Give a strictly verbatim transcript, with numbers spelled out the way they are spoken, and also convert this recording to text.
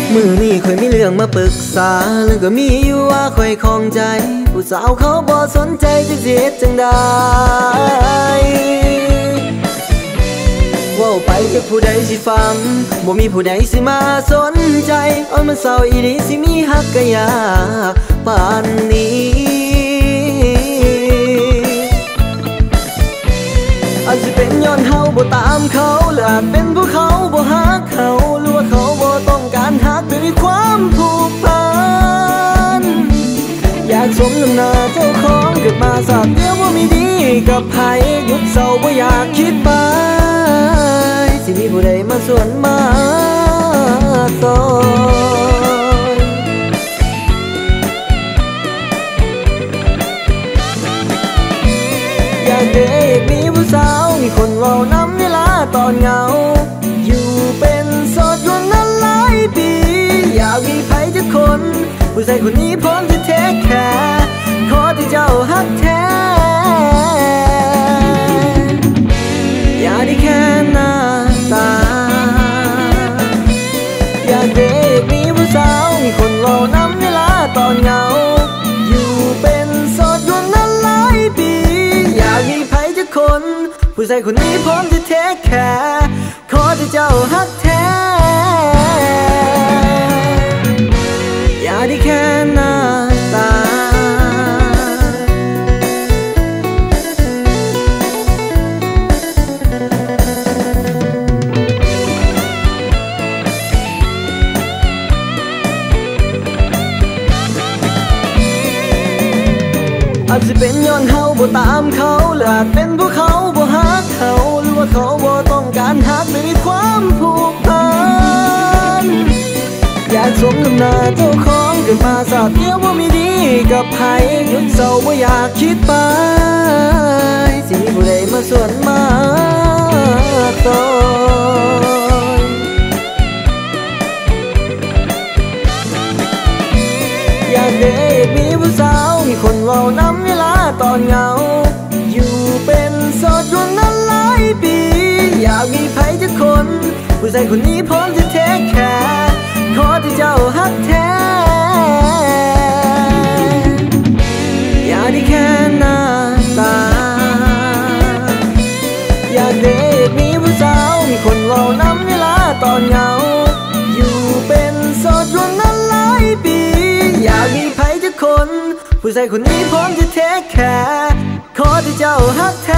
มือนี่ค่อยมีเรื่องมาปรึกษาแล้วก็มีอยู่ว่าค่อยคล่องใจผู้สาวเขาบ่สนใจจะเสียจังได้ว่าไปจากผู้ใดสิฟังบ่มีผู้ใดสิมาสนใจเอามาเศร้าอีดีสิมีฮักกะยาปานนี้อาจจะเป็นย้อนเฮาบ่ตามเขาหรืออาจเป็นเพราะเขาบ่ฮักเขาหรือว่าเขาบ่ต้องการฮักด้วยความผูกพันอยากสมน้ำหน้าเจ้าของเกิดมาสาบเดียวว่ามีดีกับไผหยุดเศร้าบ่อยากคิดไปสิมีผู้ใดมาส่วนมาต่ออยากเด็กมีผู้สาวมีคนเว้านำเวลาตอนเหงาอยู่เป็นโสดอยู่นั้นหลายปีอยากมีไผสักคนผู้ชายคนนี้พร้อมจะเทคแคร์ขอที่เจ้าฮักแท้อย่าได้แค่หน้าตาอยากเด็กมีผู้สาวมีคนเว้านำเวลาตอนเหงาอยู่เป็นโสดอยู่นั้นหลายปีอยากมีไผสักคนผู้ชายคนนี้พร้อมจะเทคแคร์ขอที่เจ้าฮักแท้อย่าได้แค่หน้าตาอาจจะเป็นย้อนเฮาบ่ตามเขาหรืออาจเป็นเพราะเขาบ่ฮักเขาหรือว่าเขาบ่ต้องการฮักด้วยความผูกพันอยากสมน้ำหน้าเจ้าของเกิดมาสาบเดียวว่ามีดีกับไผหยุดเศร้าบ่อยากคิดไปสิมีผู้ใดมาส่วนมาต่ออยากเด็กมีผู้สาวมีคนเว้านำเวลาตอนเหงาอยู่เป็นโสดอยู่นั้นหลายปีอยากมีไผสักคนผู้ชายคนนี้พร้อมจะเทคแคร์ขอที่เจ้าฮักแท้อย่าได้แค่หน้าตาอยากเด็กมีผู้สาวมีคนเว้านำเวลาตอนเหงาอยู่เป็นโสดอยู่นั้นหลายปีอยากมีไผสักคนผู้ชายคนนี้พร้อมจะเทคแคร์ขอที่เจ้าฮักแท้